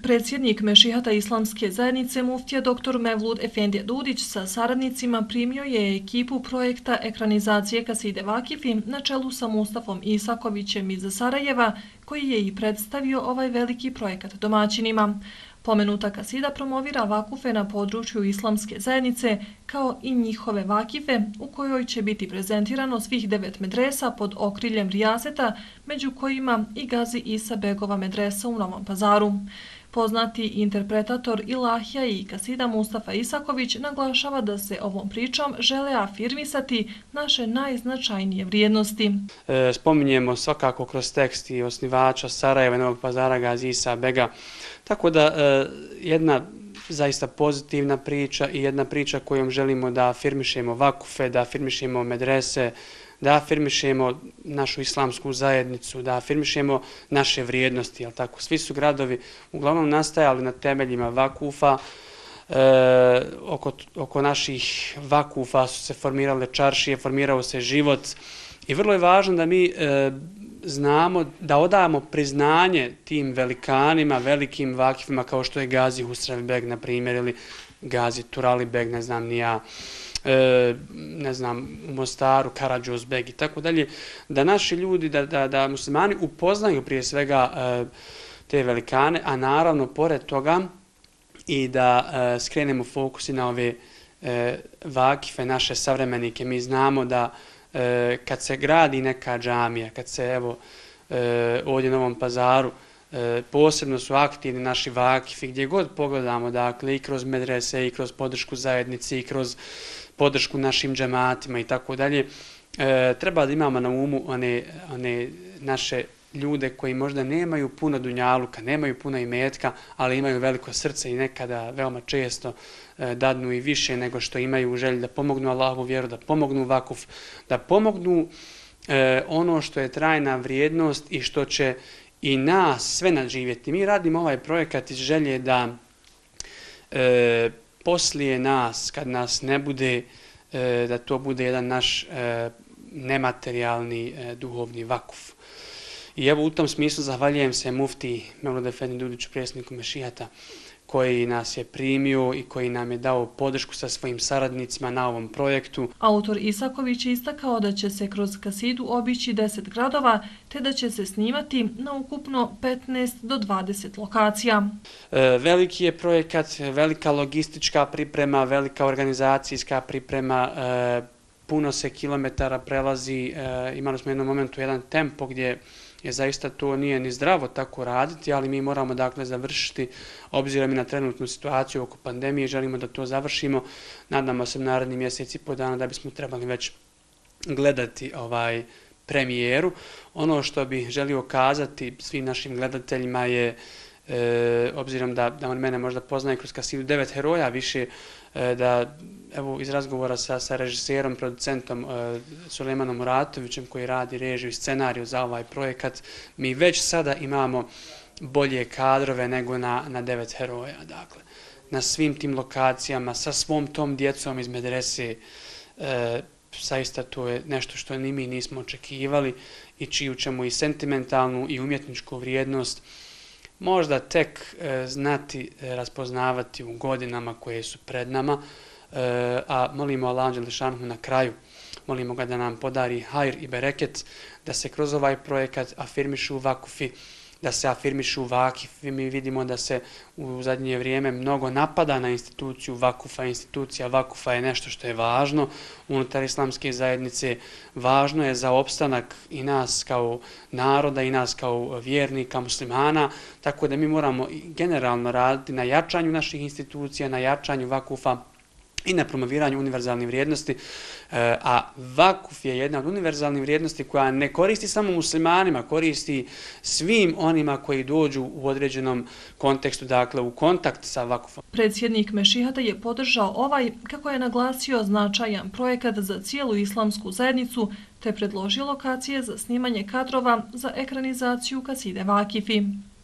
Predsjednik Mešihata Islamske zajednice muftija dr. Mevlud Efendija Dudić sa saradnicima primio je ekipu projekta ekranizacije kaside Vakifi na čelu sa Mustafom Isakovićem iz Sarajeva, koji je i predstavio ovaj veliki projekat domaćinima. Pomenuta kasida promovira vakufe na području Islamske zajednice kao i njihove vakife u kojoj će biti prezentirano svih 9 medresa pod okriljem rijaseta, među kojima i Gazi Isa Begova medresa u Novom Pazaru. Poznati interpretator ilahija i kasida Mustafa Isaković naglašava da se ovom pričom žele afirmisati naše najznačajnije vrijednosti. Spominjemo svakako kroz tekst i osnivača Sarajeva i Novog Pazara Gazi Isa Bega. Tako da jedna zaista pozitivna priča i jedna priča kojom želimo da afirmišemo vakufe, da afirmišemo medrese, da afirmišemo našu islamsku zajednicu, da afirmišemo naše vrijednosti. Jel tako? Svi su gradovi uglavnom nastajali na temeljima vakufa. Oko naših vakufa su se formirale čaršije, formirao se život i vrlo je važno da mi znamo da odamo priznanje tim velikanima, velikim vakifima kao što je Gazi Husrev Beg, na primjer, ili Gazi Turali Beg, ne znam ni ja, u Mostaru Karadžoz Beg i tako dalje, da naši ljudi, da muslimani upoznaju prije svega te velikane, a naravno pored toga i da skrenemo fokus i na ove vakife, naše savremenike. Mi znamo da kad se gradi neka džamija, kad se evo ovdje u Novom Pazaru posebno su aktivni naši vakifi, gdje god pogledamo, dakle, i kroz medrese, i kroz podršku zajednici, i kroz podršku našim džematima i tako dalje. Treba da imamo na umu one naše ljude koji možda nemaju puno dunjaluka, nemaju puno imetka, ali imaju veliko srce i nekada veoma često dadnu i više nego što imaju u želji da pomognu Allahovu vjeru, da pomognu vakuf, da pomognu ono što je trajna vrijednost i što će i nas sve nadživjeti. Mi radimo ovaj projekat iz želje da poslije nas, kad nas ne bude, da to bude jedan naš nematerijalni duhovni vakuf. I evo u tom smislu zahvaljujem se muftiji Mevludu Efendiji Dudiću, predsjedniku Mešihata, koji nas je primio i koji nam je dao podršku sa svojim saradnicima na ovom projektu. Autor Isaković je istakao da će se kroz kasidu obići 10 gradova, te da će se snimati na ukupno 15 do 20 lokacija. Veliki je projekat, velika logistička priprema, velika organizacijska priprema, puno se kilometara prelazi. Imali smo u jednom momentu jedan tempo gdje je zaista to nije ni zdravo tako raditi, ali mi moramo dakle završiti, obzirom i na trenutnu situaciju oko pandemije, želimo da to završimo. Nadamo se naredni mjesec i po dana da bismo trebali već gledati premijeru. Ono što bih želio kazati svim našim gledateljima je, obzirom da on mene možda poznaje kroz kasidu 9 heroja, više da evo iz razgovora sa režiserom, producentom Sulejmanom Muratovićem, koji radi režiju i scenariju za ovaj projekat, mi već sada imamo bolje kadrove nego na 9 heroja. Dakle, na svim tim lokacijama, sa svom tom djecom iz medrese, zaista to je nešto što ni mi nismo očekivali i čiju ćemo i sentimentalnu i umjetničku vrijednost možda tek znati raspoznavati u godinama koje su pred nama, a molimo Allaha dželešanohu na kraju, molimo ga da nam podari hajr i bereket, da se kroz ovaj projekat afirmišu vakufi, da se afirmišu vakifi. Mi vidimo da se u zadnje vrijeme mnogo napada na instituciju vakufa. Institucija vakufa je nešto što je važno unutar islamske zajednice, važno je za opstanak i nas kao naroda i nas kao vjernika, muslimana, tako da mi moramo generalno raditi na jačanju naših institucija, na jačanju vakufa i na promoviranju univerzalnih vrijednosti, a vakuf je jedna od univerzalnih vrijednosti koja ne koristi samo muslimanima, koristi svim onima koji dođu u određenom kontekstu, dakle u kontakt sa vakufom. Predsjednik Mešihata je podržao ovaj, kako je naglasio, značajan projekat za cijelu islamsku zajednicu, te predložio lokacije za snimanje kadrova za ekranizaciju kaside Vakifi.